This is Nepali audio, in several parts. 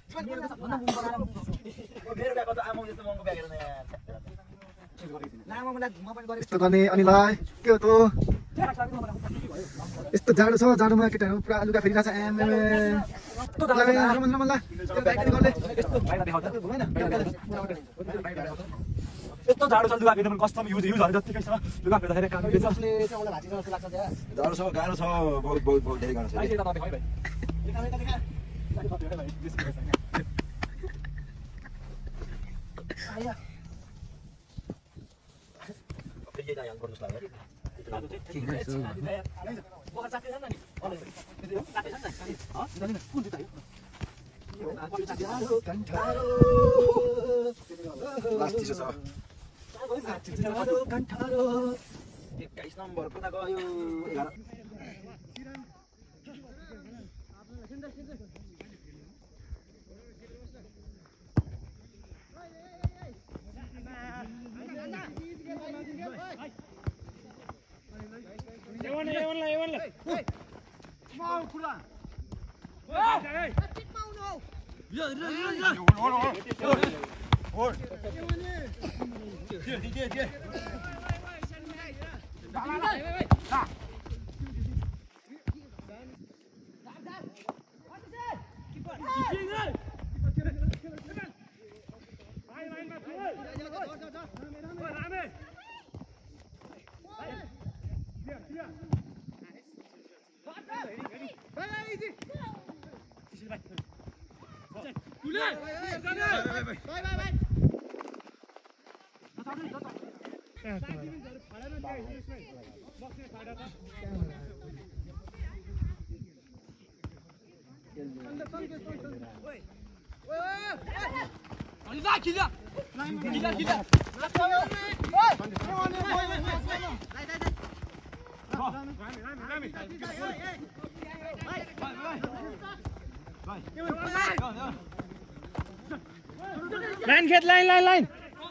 मेरो ब्यागको त आमा जस्तो महँगो ब्याग हेर्न यार यस्तो गर्ने अनिललाई के हो त यस्तो जाडो छ जाडोमा केटाहरू पुरा लुगा फेरिरहेछ यस्तो जाडो छ लुगा फेर्नु कस्टम युज हरे जतिकै छ लुगा फेर्दाखेरि काम गर्छ जाडो छ गाह्रो छ बहुत धेरै गाह्रो छ नम्बर कता गयो लाइन खेत लाइन लाइन लाइन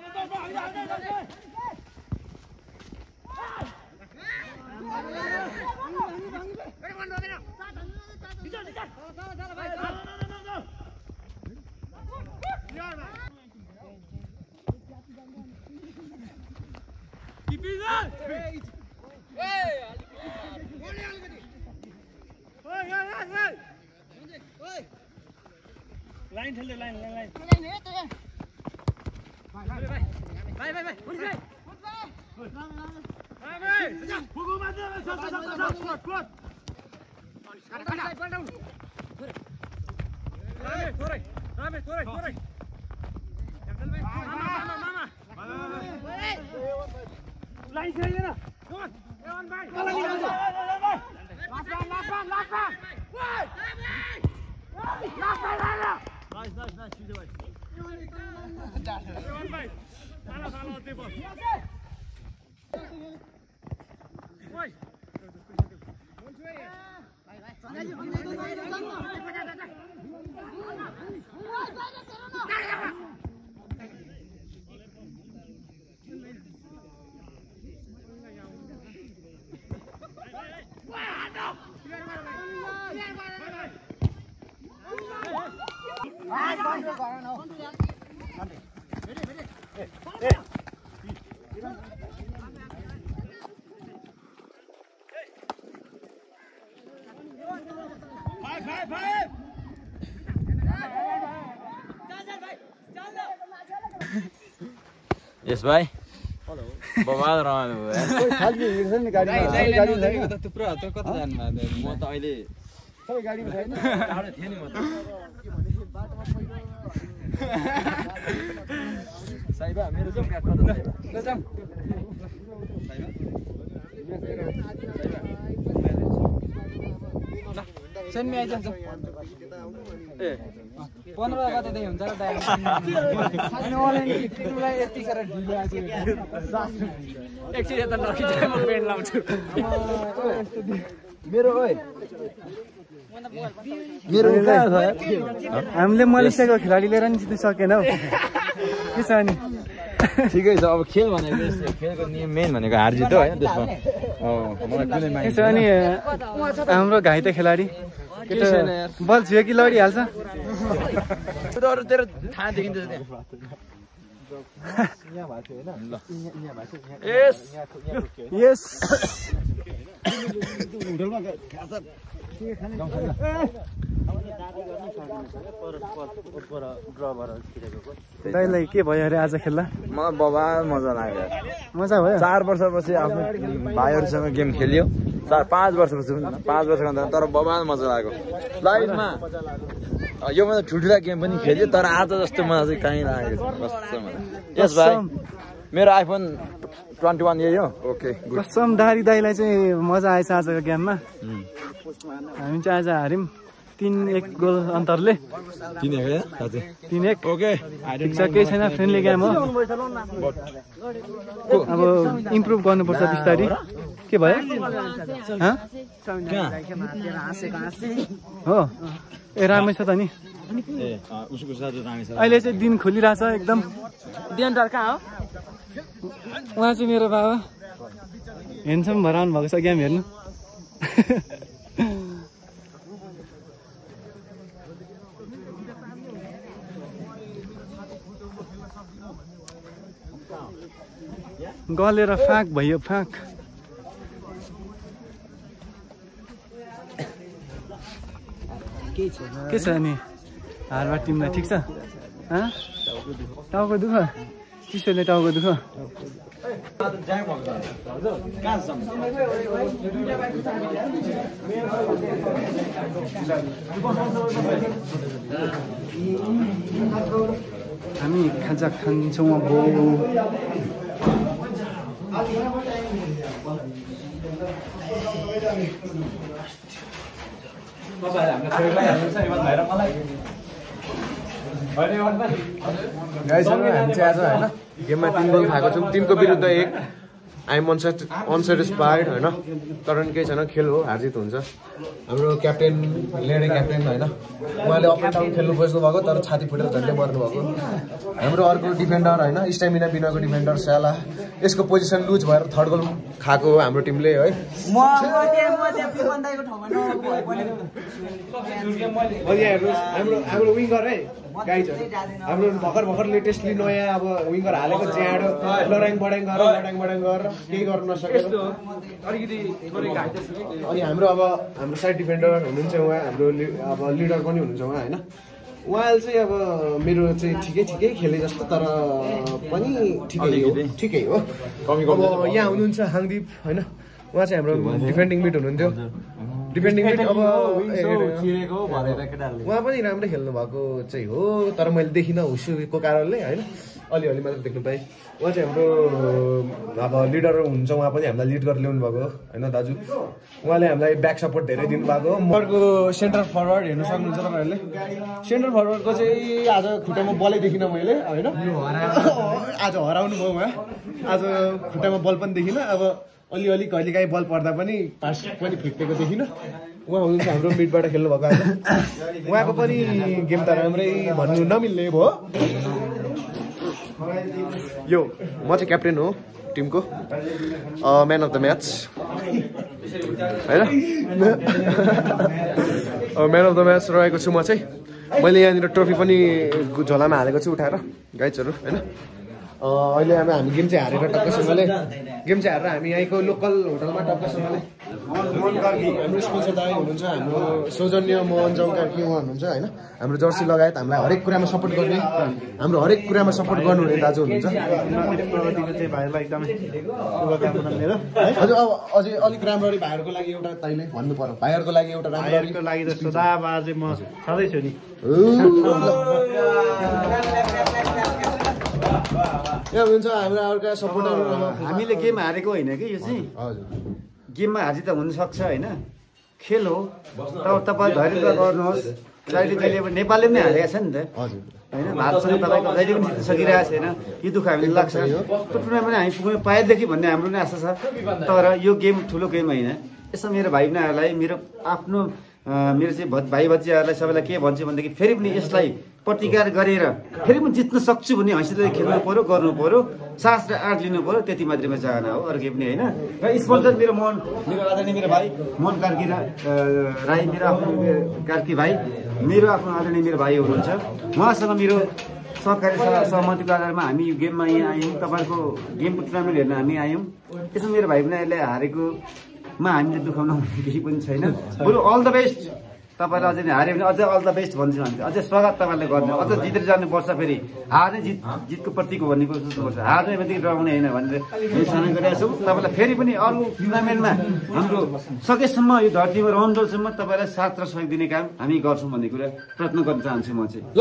लाइन ठेल दे लाइन लाइन लाइन भाई भाई भाई उठ भाई भाई फुगु मात्र शॉट रामे थोरै मामा लाइन खेल लेना एवन भाइ Nice, shoot away. Evan bhai, sala aate ball. Oi. Yes, bhai. Hello. बवाल रहनु भयो कोही खाली हिँड्छ नि गाडीमा त थुप्रो त कता जानु भयो म त अहिले सबै गाडीमा छैन टाढो थिए नि म त साइबा मेरो चाहिँ ब्याग कता छ ल जाऊ साइबा सेन्ड मी आइज ए 15 गतेदेखि हुन्छ र दाइ अनलाइन टिकटलाई यति सारा ढिलो आछ एकछिन यता नखिचाइ म पेन लाउँछु मेरो ओइ मेरो हामीले मलेसियाको खेलाडी लिएर नि जित्न सकेन हौ के छ अनि ठिकै छ अब खेल भनेको यस्तो खेलको नियम मेन भनेको हार जित हो हैन त्यसमा मलाई कुनै माइन्ड यसो अनि हाम्रो घाइते खेलाडी बल छियो कि लडिहाल्छ अरू तेरो थाहा देखिन्छ त्यहाँ यस यस दाइलाई के भयो अरे आज खेल्दा मलाई बबाल मजा लाग्यो मजा भयो 4 वर्षपछि आफ्नो भाइहरूसँग गेम खेल्यो 5 वर्षपछि 5 वर्ष गर्दा तर बबाल मजा लाग्यो लाइफमा यो मतलब ठुल्ठुला गेम पनि खेल्यो तर आज जस्तो मजा चाहिँ कहीँ लागेको छैन यस भाइ मेरो आइफोन 21 यही हो ओके कसम दारी दाइलाई चाहिँ मजा आएछ आजको गेममा हामी चाहिँ आज हार्यौँ 3-1 गोल अन्तरले 3-1 ओके ठिक छ केही छैन फ्रेन्डली गेम हो अब इम्प्रुभ गर्नुपर्छ बिस्तारी के भयो हो ए रामै छ त नि अहिले चाहिँ दिन खुलिरहेछ एकदम उहाँ चाहिँ मेरो बाबा हेन्सम भएर आउनु भएको छ गेम हेर्नु गलेर फाक भयो फाक के छ अनि हारबाट टिमलाई ठिक छ टाउको दुख चिसोले टाउको दुख हामी खाजा खान्छौँ अब गाइस हामी चाहिँ आज हैन गेममा 3 गोल खाएको छौँ 3 को विरुद्ध 1 आइएम अनसेटिस्फाइड हैन तर पनि केही छैन खेल हो हार जित हुन्छ हाम्रो क्याप्टेन लिडिङ क्याप्टेन हैन उहाँले अप एन्ड डाउन खेल्नु खोज्नु भएको तर छाती फुटेर झन्डै मर्नु भएको हाम्रो अर्को डिफेन्डर हैन स्टामिना बिनाको डिफेन्डर साला यसको पोजिसन लुज भएर थर्ड गोल खाएको हो हाम्रो टिमले है हाम्रो विङ्गर है गाइज हाम्रो भर्खर लेटेस्टली नयाँ अब विङ्गर हालेको ज्याडो लडाङ बडाङ गरेर केही गर्न नसकेर अनि हाम्रो अब हाम्रो साइड डिफेन्डर हुनुहुन्छ उहाँ हाम्रो अब लिडर पनि हुनुहुन्छ उहाँ होइन उहाँले चाहिँ अब मेरो चाहिँ ठिकै खेले जस्तो तर पनि ठिकै हो अब यहाँ हुनुहुन्छ हाङदीप होइन उहाँ चाहिँ हाम्रो डिफेन्डिङ मिड हुनुहुन्थ्यो डिफेन्डिङ मिड अब उहाँ पनि राम्रै खेल्नु भएको चाहिँ हो तर मैले देखिनँ हुसुको कारणले होइन अलिअलि मात्र देख्नु पाएँ उहाँ चाहिँ हाम्रो अब लिडर हुन्छ उहाँ पनि हामीलाई लिड गरेर ल्याउनु भएको होइन दाजु उहाँले हामीलाई ब्याक सपोर्ट धेरै दिनुभएको अर्को सेन्टर फरवर्ड हेर्नु सक्नुहुन्छ तपाईँहरूले सेन्टर फरवर्डको चाहिँ आज खुट्टामा बलै देखिनँ मैले होइन आज हराउनु भयो उहाँ आज खुट्टामा बल पनि देखिनँ अब अलिअलि कहिलेकाहीँ बल पर्दा पनि पास पनि फिटेको देखिनँ उहाँ हुनुहुन्छ हाम्रो मिडबाट खेल्नु भएको आज उहाँको पनि गेम त राम्रै भन्नु नमिल्ने भयो यो म चाहिँ क्याप्टेन हो टिमको म्यान अफ द म्याच होइन म्यान अफ द म्याच रहेको छु म चाहिँ मैले यहाँनिर ट्रफी पनि झोलामा हालेको छु उठाएर गाइजहरू होइन अहिले हामी गेम चाहिँ हारेर टक्कसँगले गेम चाहिँ हारेर हामी यहीँको लोकल होटलमा टक्कसँगले हाम्रो स्पोन्सर दाइ हुनुहुन्छ हाम्रो सौजन्य मोहन जङ कार्की उहाँ हुनुहुन्छ होइन हाम्रो जर्सी लगायत हामीलाई हरेक कुरामा सपोर्ट गर्ने हाम्रो हरेक कुरामा सपोर्ट गर्नुहुने दाजु हुनुहुन्छ हजुर अब अझै अलिक राम्ररी भाइहरूको लागि एउटा तैँले भन्नु पर्यो भाइहरूको लागि एउटा राम्ररीको लागि जस्तो म छँदै छु नि यहाँ हुन्छ हाम्रो अर्का सपोर्टर हामीले गेम हारेको होइन कि यो चाहिँ हजुर गेममा हार त हुनसक्छ होइन खेल हो तर तपाईँ धैर्य गर्नुहोस् जहिले अब नेपालले पनि हारेको छ नि त हजुर होइन भारतसँग तपाईँको जहिले पनि जित्न सकिरहेको छैन यो दुःख हामीले लाग्छ त्यो टुर्नामेन्ट हामी पुग्नु पाएदेखि भन्ने हाम्रो पनि आशा छ तर यो गेम ठुलो गेम होइन यसमा मेरो भाइ बहिनीहरूलाई मेरो आफ्नो मेरो चाहिँ भाइ भतिजाहरूलाई सबैलाई के भन्छु भनेदेखि फेरि पनि यसलाई प्रतिकार गरेर फेरि पनि जित्न सक्छु भन्ने हैसियतले खेल्नु पर्यो, गर्नु पर्यो, साहस र आँट लिनु पर्यो, त्यति मात्रै चाहना हो, अरू केही पनि होइन। र स्पोन्सर मेरो आदरणीय मेरो भाइ मोहन कार्की राई, मेरो आफ्नो कार्की भाइ, मेरो आफ्नो आदरणीय मेरो भाइ हुनुहुन्छ। उहाँसँग मेरो सहकारी सहमतिको आधारमा हामी यो गेममा यहाँ आयौँ, तपाईँको गेमको टुर्नामेन्ट हेर्न हामी आयौँ। त्यसमा मेरो भाइ पनि अहिले हारेकोमा हामीले दुखाउन केही पनि छैन, बरु अल द बेस्ट। तपाईँलाई अझै हार्यो भने अझै अल द बेस्ट भन्छु हामी, अझै स्वागत तपाईँले गर्नु, अझ जितेर जानुपर्छ। फेरि हार नै जितको प्रतीक हो भन्ने कुरो सोच्नुपर्छ, हार नै भनेदेखि डराउने होइन भनेर घोषणा गरेका छौँ। तपाईँलाई फेरि पनि अरू टुर्नामेन्टमा हाम्रो सकेसम्म यो धरतीमा रहन्जेलसम्म तपाईँलाई साथ र सहयोग दिने काम हामी गर्छौँ भन्ने कुरा प्रयत्न गर्न चाहन्छु म चाहिँ।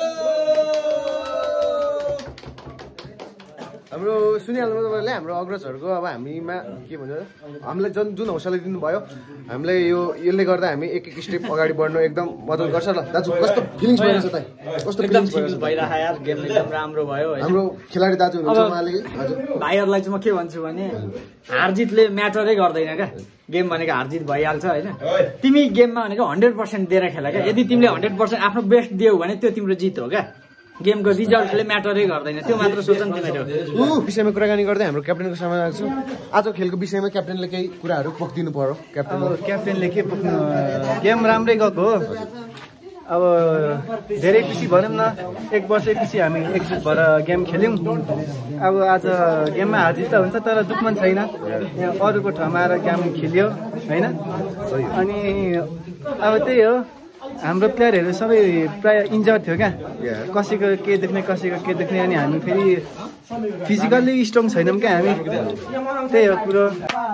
हाम्रो सुनिहाल्नु तपाईँले हाम्रो अग्रजहरूको अब हामीमा के भन्छ हामीलाई जुन हौसला दिनुभयो, हामीलाई यसले गर्दा हामी एक स्टेप अगाडि बढ्नु एकदम मद्दत गर्छ। ल दाजु कस्तो फिलिङ्स भइरहेछ त? कस्तो फिलिङ्स भइरहेको यार, गेम एकदम राम्रो भयो। हाम्रो खेलाडी दाजु हुनुहुन्छ उहाँले हजुर भाइहरूलाई चाहिँ म के भन्छु भने हार जितले म्याटरै गर्दैन क्या, गेम भनेको हार जित भइहाल्छ होइन। तिमी गेममा भनेको 100% दिएर खेल क्या, यदि तिमीले 100% आफ्नो बेस्ट दियौ भने त्यो तिम्रो जित हो क्या, गेमको रिजल्टले म्याटरै गर्दैन, त्यो मात्र सोच नि तिमीहरू। विषयमा कुराकानी गर्दै हाम्रो क्याप्टेनको सामना आएको छु। आज खेलको विषयमा क्याप्टेनले केही कुराहरू पोखिदिनु पर्यो। क्याप्टेनले के पोख्नु, गेम राम्रै गएको हो। अब धेरै पछि भनौँ न, 1 वर्ष पछि हामी एकजुट भएर गेम खेल्यौँ। अब आज गेममा हार जित त हुन्छ, तर दुःखमा छैन, यहाँ अरूको ठाउँमा आएर गेम खेल्यो होइन। अनि अब त्यही हो, हाम्रो प्लेयरहरू सबै प्राय इन्जर्ड थियो क्या, कसैको के देख्ने कसैको के देख्ने। अनि हामी फेरि फिजिकल्ली स्ट्रङ छैनौँ क्या हामी, त्यही हो कुरो।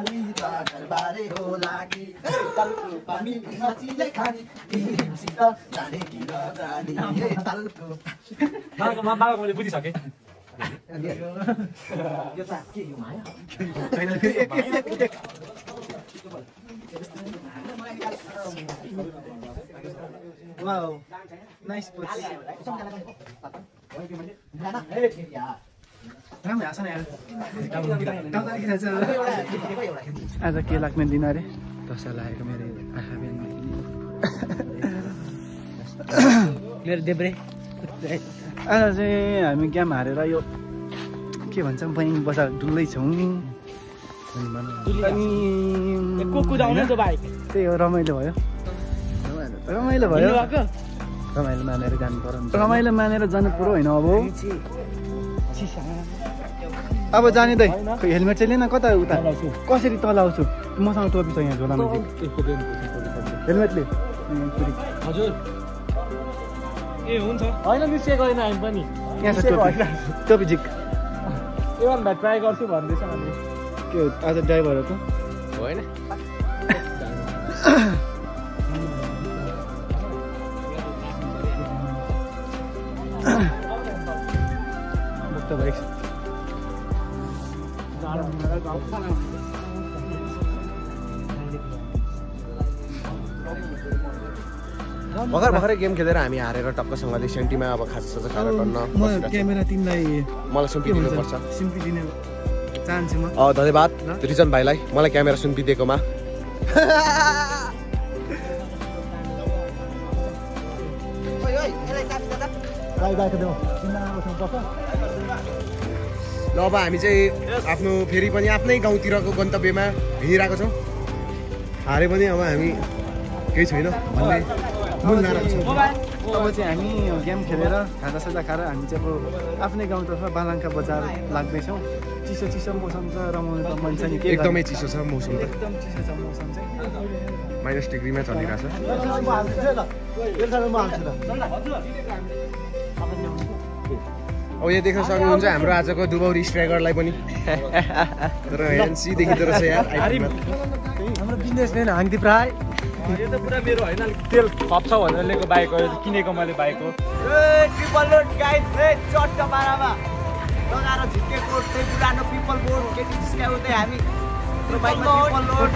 मैले बुझिसकेँ। Wow, nice push. आज के लाग्ने दिन अरे दशा लागेको मेरो आँखा बेनमा मेरो देब्रे। आज चाहिँ हामी गेम हारेर यो के भन्छ बहिनी बजार डुल्दै छौँ। अनि त्यही हो, रमाइलो भयो, रमाइलो भयो, रमाइलो मानेर जानु पर्यो, रमाइलो मानेर जानु पर्यो होइन। अब जाने दाइ, हेलमेट चाहिँ लिएन, कता उता कसरी तल आउँछु? मसँग टोपी छ यहाँ झोलामा, हेलमेट ले हजुर। ए हुन्छ, होइन मिस्टेक होइन हामी पनि यहाँ छ टोपी झिक। एवन भाइ ट्राई गर्छु भन्दैछ हामीले। के आज ड्राइभरहरूको होइन भर्खरै गेम खेलेर हामी हारेर टक्कसँगले सेन्टीमा अब खाजा खाएर गर्न क्यामेरा तिमीलाई मलाई सुम्पिदिनुपर्छ। सुम्पिदिने चाहन्छु म। धन्यवाद रिजन भाइलाई मलाई क्यामेरा सुम्पिदिएकोमा। ल अब हामी चाहिँ आफ्नो फेरि पनि आफ्नै गाउँतिरको गन्तव्यमा हिँडिरहेको छौँ। हारे पनि अब हामी केही छैन भन्ने मूल नारा छ। अब चाहिँ हामी गेम खेलेर खाजासाजा खाएर हामी चाहिँ अब आफ्नै गाउँतर्फ बालाङ्का बजार लाग्दैछौँ। चिसो चिसो मौसम छ, रमाउनु त मन छ नि। एकदमै चिसो छ मौसम, एकदम चिसो छ मौसम चाहिँ, -, डिग्रीमा चलिरहेको छ। अब यहाँ देख्न सक्नुहुन्छ हाम्रो आजको दुबौरी स्ट्राइकरलाई पनि। तर हेन्सीदेखि त रहेछ यार हाम्रो बिजनेसम्यान हाङदीप राई। यो त पुरा मेरो होइन, तेल खप्छ भनेर लिएको बाइक हो, किनेको मैले बाइक हो। ट्रिपल लोड गाइस, चट्ट पारामा लगाएर झिकेको त्यही पुरानो पिपल बोर्ड केटी जिस्काउँदै हामी बाइकमा ट्रिपल लोड।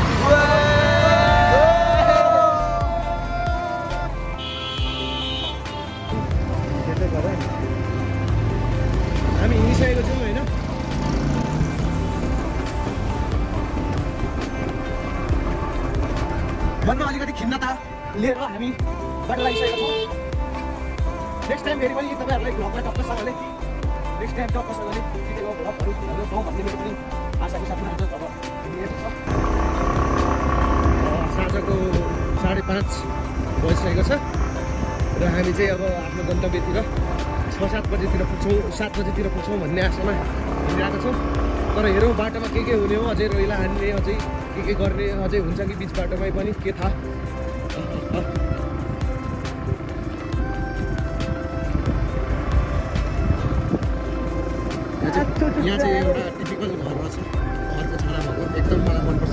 हामी हिँडिसकेको छौँ होइन। मनमा अलिकति खिन्नता लिएर हामी बाटो लागिसकेका छौँ। नेक्स्ट टाइम फेरि पनि तपाईँहरूलाई भ्लगलाई टक्कसँगले नेक्स्ट टाइम टक्कसँगले जितेको भ्लगहरू गाउँ भन्ने मेरो पनि आशाको साथमा हुन्छ। अब साँझको 5:30 बजिसकेको छ र हामी चाहिँ अब आफ्नो गन्तव्यतिर 6-7 बजेतिर पुग्छौँ, 7 बजेतिर पुग्छौँ भन्ने आशामा हिँडिरहेको छौँ। तर हेरौँ बाटोमा के हुने हो, अझै रोइला हान्ने, अझै के गर्ने अझै हुन्छ कि बिच बाटोमै पनि के थाहा। यहाँ चाहिँ एउटा टिपिकल घर रहेछ, घरको छाना भएको एकदम मलाई मनपर्छ।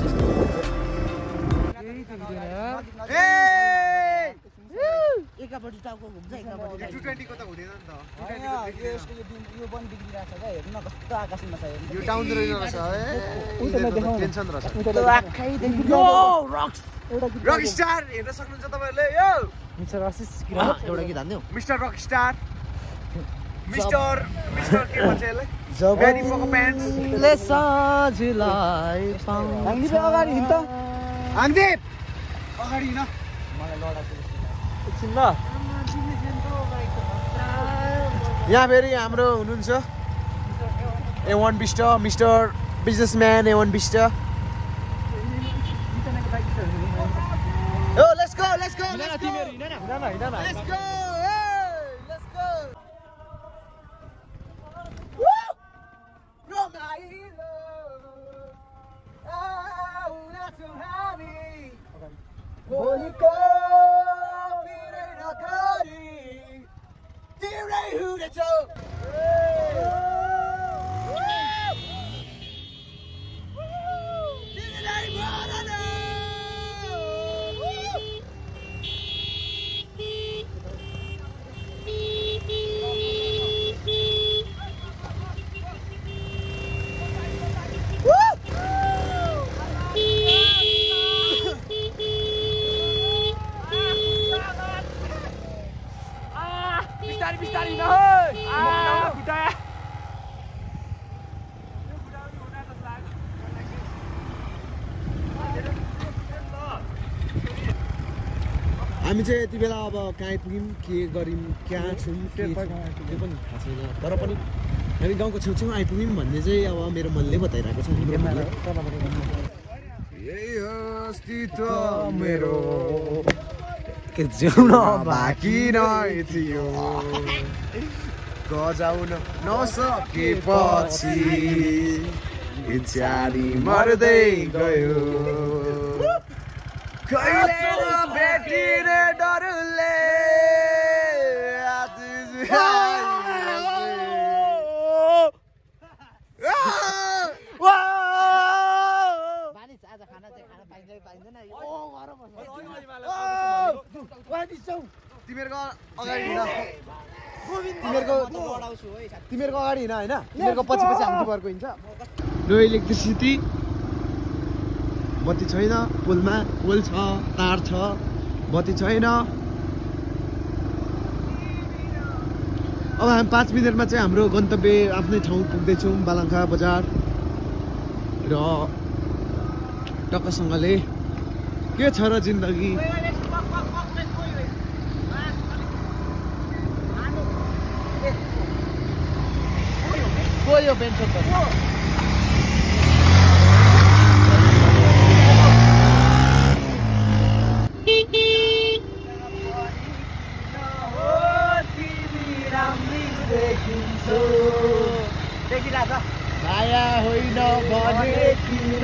एकापट्टि टाउको घुम्छ एकापट्टि 220 को त हुँदैन नि त। यो पनि बिग्रिरहेको छ क्या, हेर्नु न कस्तो आकाशमा छ हेर्नु। यो डाउन द रहेछ है, टेन्सन रहेछ। आँखै देखियो रक्स रक स्टार हेर्न सक्नुहुन्छ तपाईँहरूले। यो मिस्टर रसिस एउटा गीत हान्दियो मिस्टर रक स्टार, मिस्टर के भन्छ यसलाई, भेरी फोको प्यान्ट्स ले साझलाई पाउँ हाङदीप अगाडि हिँड त, हाङदीप अगाडि हिँड। मलाई लडाको एकछिन ल, यहाँ फेरि हाम्रो हुनुहुन्छ A1 Bist, mister businessman A1 Bist. Oh, let's go, let's go, let's go. Let's go, hey, let's go. Woo! Romailo, oh, that's so happy. Boliko, pire nakari, dire hudacho. Bistari na hoy. Buta. हामी चाहिँ यति बेला अब कहाँ आइपुग्यौँ, के गर्यौँ, कहाँ छौँ त्यो पनि थाहा छैन। तर पनि हामी गाउँको छेउछेउ आइपुग्यौँ भन्ने चाहिँ अब मेरो मनले बताइरहेको छ। यही हो अस्तित्व मेरो, जिउन बाँकी नै थियो, गजाउन नसकेपछि बिचारी मर्दै गयो। कहिले नभेटिने डरले तिमीहरूको अगाडि हिँड, तिमीहरूको अगाडि हिँड होइन, तिमीहरूको पछि पछि हाम्रो घरको हिँड्छ। नो इलेक्ट्रिसिटी, बत्ती छैन, पोलमा पोल छ, तार छ, बत्ती छैन। अब हामी 5 मिनटमा चाहिँ हाम्रो गन्तव्य आफ्नै ठाउँ पुग्दैछौँ, बालङ्खा बजार। र टक्कसँगले के छ र जिन्दगी। गयो पेन्सन त माया होइन भने किन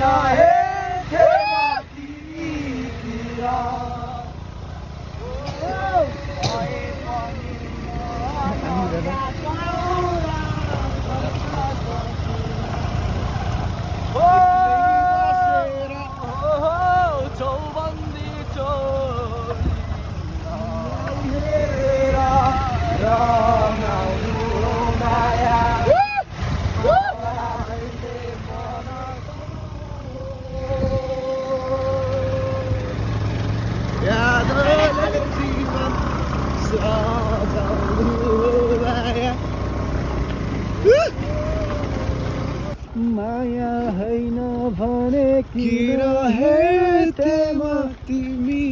माया होइन भने किन हेर्थे म तिमी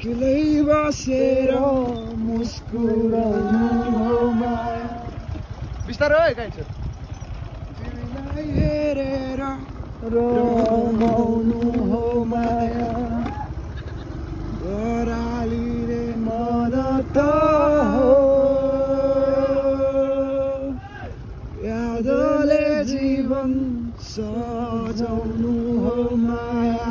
एक्लै बसेर मुस्कुराउनु हो माया बिस्तारै गाइन्छ तिमीलाई हेरेर रमाउनु हो माया बरालीले मदत हो यादले जीवन सजाउनु हो माया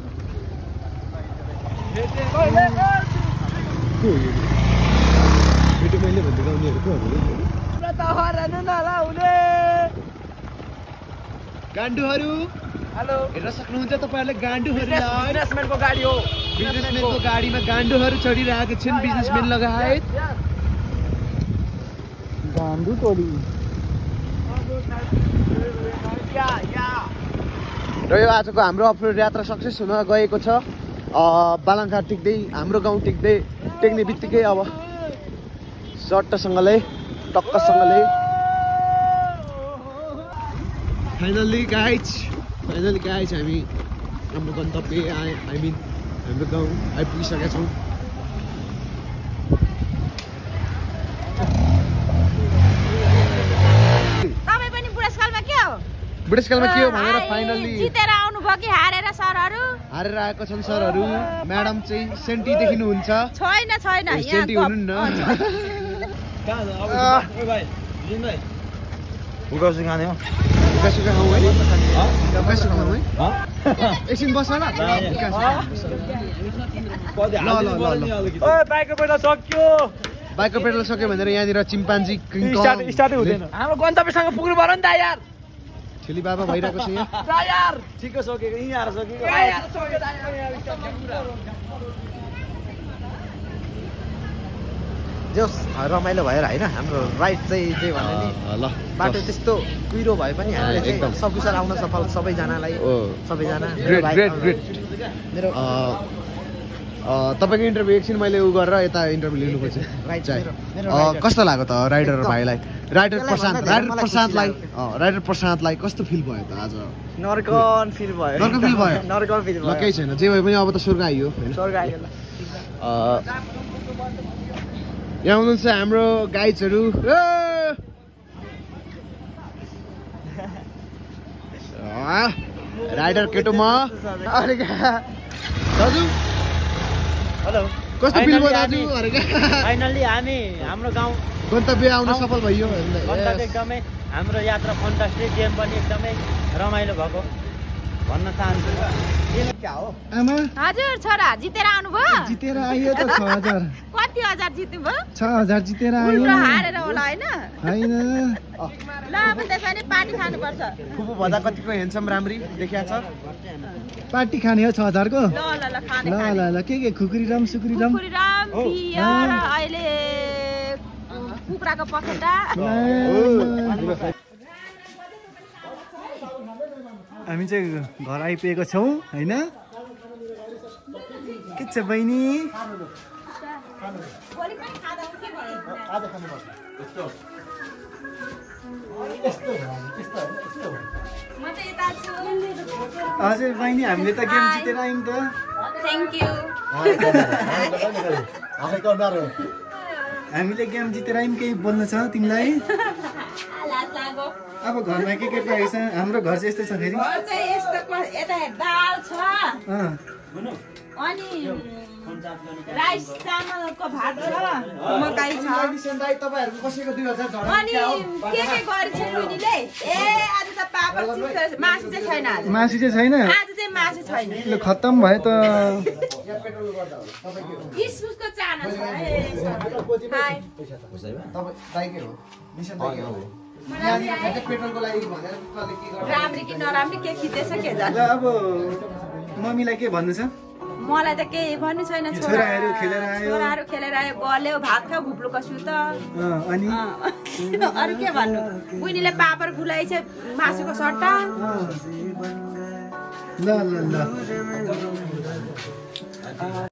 मैले भन्दै गाउनेहरू को गाण्डुहरू हेलो हेर्न सक्नुहुन्छ तपाईँहरूले गाण्डुहरूलाई बिजनेसम्यानको गाडी हो बिजनेसम्यानको गाडीमा गाण्डुहरू चढिरहेका छन् बिजनेसम्यान लगायत गाण्डु टोली र यो आजको हाम्रो अफरोड यात्रा सक्सेस हुन गएको छ बालङघाट टिक्दै हाम्रो गाउँ टेक्ने बित्तिकै अब सट्टसँगले टक्कसँगले फाइनली गाइज हामी हाम्रो गन्तव्य हाम्रो गाउँ आइपुगिसकेका छौँ बुढेसकालमा के हो भनेर फाइनली जितेर आउनु भयो कि हारेर सरहरु हारेर आएका छन् सरहरु म्याडम चाहिँ सेन्टी देखिनुहुन्छ छैन सेन्टी हुनु न उकासु खाने हो उकासु खाऊ है उकासु खाऊ है एकछिन बस न ल ओए बाइकको पेट्रोल सक्यो भनेर यहाँनिर चिम्पान्जी स्टार्टै हुँदैन हाम्रो गन्तव्यसँग पुग्नु पर्यो नि त यार ठेली बाबा भइरहेको छ यहाँ यार ठिकै सकेको यहीँ आएर सकेको जोस् रमाइलो भएर होइन हाम्रो राइड चाहिँ भने नि ल बाटो त्यस्तो कुहिरो भए पनि हामीले चाहिँ सकुशल आउन सफल सबैजनालाई सबैजना मेरो तपाईँको इन्टरभ्यू एकछिन मैले उ गरेर यता इन्टरभ्यू लिनुपर्छ राइट चाहिँ कस्तो लाग्यो त राइडर भाइलाई राइडर प्रशान्तलाई कस्तो फिल भयो त आज नर्कन फिल भयो ल केही छैन जे भए पनि अब त स्वर्ग आइयो यहाँ हुनुहुन्छ हाम्रो गाइड्सहरू राइडर केटो म दाजु हेलो कस्तो फिल भयो दाजु फाइनली हामी हाम्रो गाउँ गन्तव्य आउन सफल भइयो गन्तव्य एकदमै हाम्रो यात्रा फन्टास्टिक गेम पनि एकदमै रमाइलो भएको भन्न चाहन्छु आमा हजुर छोरा जितेर आउनुभयो जितेर आइयो त 6000 कति हजार जित्नुभयो 6000 जितेर आइयो उल्टो हारेर होला हैन हैन ल अब त्यसैले पार्टी खानुपर्छ फुपू भदा कतिको हेन्सम राम्री देखिया छ पार्टी खाने हो 6000 को ल खाने ल के खुकुरीराम सुकुरीराम बियर अहिले कुखुराको पखेटा हामी चाहिँ घर आइपुगेको छौँ हैन के छ बहिनी हजुर बहिनी हामीले त गेम जितेर आयौँ त थ्याङ्क यू हामीले गेम जितेर आयौँ केही बोल्नु छ तिमीलाई अब घरमा के पाएको छ हाम्रो घर चाहिँ यस्तै छ फेरि दाल छ अनि राइस चामलको भात छ मकै छ तपाईहरुको कसैको 2000 झडा अनि के गरिछ बहिनीले ए आज त पापड मासु चाहिँ छैन आज मासु चाहिँ छैन आज चाहिँ मासु छैन ल खत्तम भयो त इस्कुसको चाना छ हाय तपाई दाइकै हो मिसन दाइकै हो यहाँ पेट्रोलको लागि भनेर कसले के गर्छ राम्री कि नराम्री के खिच्दैछ के जान्छ ल अब मम्मीलाई के भन्नु छ मलाई त केही भन्नु छैन छोराहरू खेलेर आयो गल्यो भात खाऊ घुप्लुको सुत अनि अरु के भन्नु उनीले पापड खुलाइछ मासुको सट्टा ल